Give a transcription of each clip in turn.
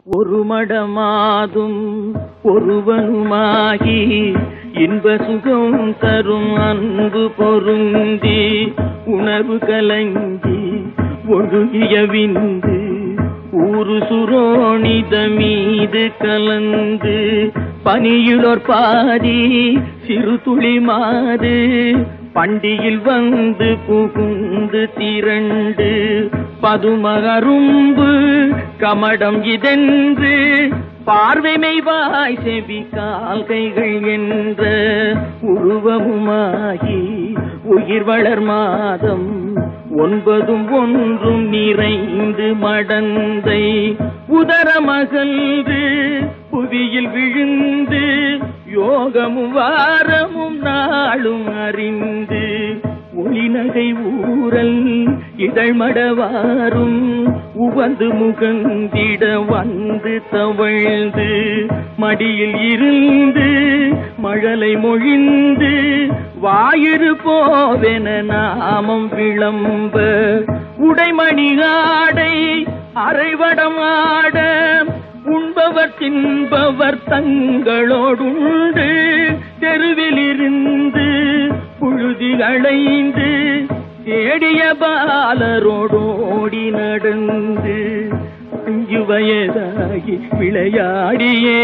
ஒரு மடமாதும் ஒருவனுமாகி இன்ப சுகம் தரும் அன்பு பொருந்தி உணர்வு கலங்கி ஒழுகிய விந்து ஊரு சுரோணித மீது கலந்து பனியுளோர் பாதி சிறு துளி மாது பண்டியில் வந்து புகுந்து திரண்டு பதுமகரும்பு கமடம் இதென்று பார்வைமை வாய் செவி கால் கைகள் என்ற உருவமுமாகி உயிர் வளர் மாதம் ஒன்பதும் ஒன்றும் நிறைந்து மடந்தை உதரமகன்று புவியில் விழுந்து யோகமும் வாரமும் நாளும் அறிந்து ஒளிநகை ஊரல் இதழ்மடவாரும் உவந்து முகந்திட வந்து தவழ்ந்து மடியில் இருந்து மழலை மொழிந்து வாயிறு போவென நாமம் விளம்ப உடைமணி ஆடை அரைவடம் ஆட உண்பவர் தின்பவர் தங்களோடுண்டு தெருவிலிருந்து புழுதி அடைந்து தேடிய பாலரோடோடி நடந்து 5 வயதாகி விளையாடியே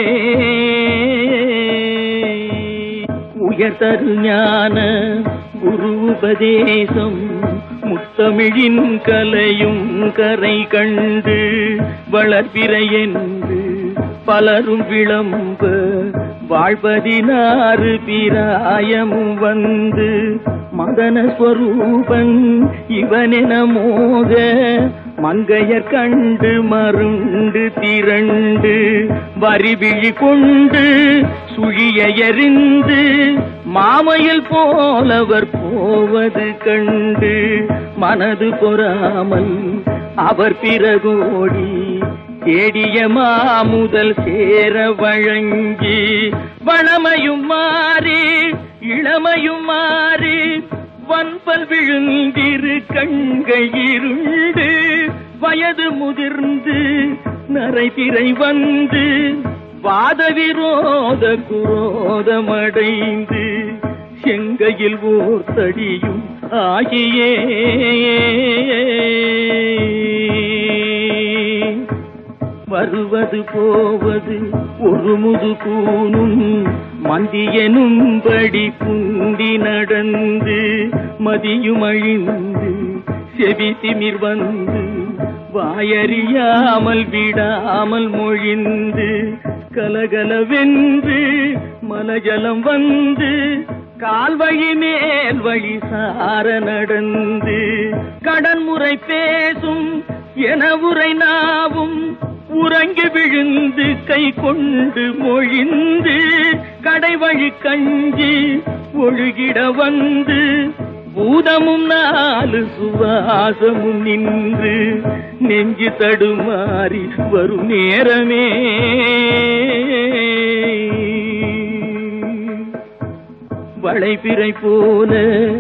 உயர்தரு ஞான குரு உபதேசம் முத்தமிழின் கலையும் கரை கண்டு வளர்பிறை என்று பலரும் விளம்ப வாழ்பதினாறு பிராயமும் வந்து மதன ஸ்வரூபன் இவனென மோக மங்கையர் கண்டு மருண்டு திரண்டு வரிவிழி கொண்டு சுழிய எறிந்து மாமையில் போலவர் போவது கண்டு மனது பொறாமல் அவர் பிறகோடி தேடிய மாமுதல் சேர வழங்கி வளமையும் மாறி இளமையும் மாறி வன்பல் விழுந்திரு கண்கள் இருண்டு வயது முதிர்ந்து நரைபிறை வந்து வாத விரோத குரோதமடைந்து செங்கையில் ஓர் தடியும் ஆகியே வருவது போவது ஒரு முது கூனும் மந்தியனும்படி குண்டி நடந்து மதியும் அழிந்து செவி திமிர் வந்து வாயறியாமல் விடாமல் மொழிந்து கலகலவென்று மலஜலம் வந்து கால்வழி மேல் வழி சார நடந்து கடன்முறை பேசும் என உரை நாவும் உறங்கி விழுந்து கை கொண்டு மொழிந்து கடைவழி கஞ்சி ஒழுகிட வந்து பூதமும் 4 சுவாசமும் நின்று நெஞ்சு தடுமாறி வரும் நேரமே வளைபிறை போல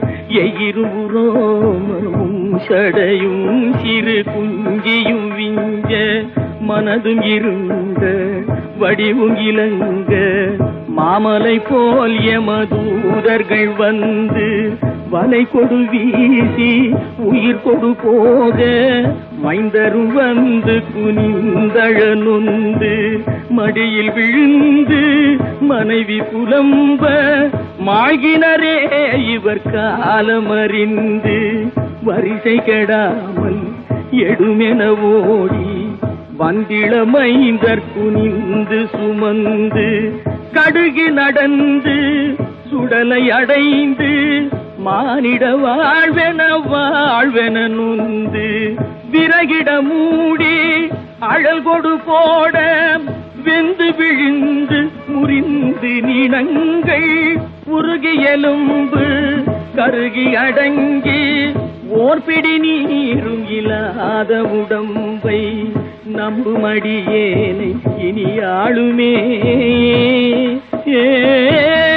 எயிருபுறோமும் சடையும் சிறு குஞ்சியும் விஞ்ச மனதும் இருந்த வடிவும் இலங்க மாமலை போல் எமதூதர்கள் வந்து வலை கொடு வீசி உயிர் கொடு போக மைந்தரும் வந்து குனிந்தழ நொந்து மடியில் விழுந்து மனைவி புலம்ப மாகினரே இவர் காலமறிந்து வரிசை கெடாமல் எடுமென ஓடி வந்திளமைந்தர் குனிந்து சுமந்து கடுகி நடந்து சுடலை அடைந்து மானிட வாழ்வென நுந்து விறகிட மூடி அழல் கொடு போட வெந்து விழுந்து முறிந்து நினங்கள் உருகி எலும்பு கருகி அடங்கி ஓர்பிடி நீரும் இல்லாத உடம்பை நம்புமடியேனை இனி ஆளுமே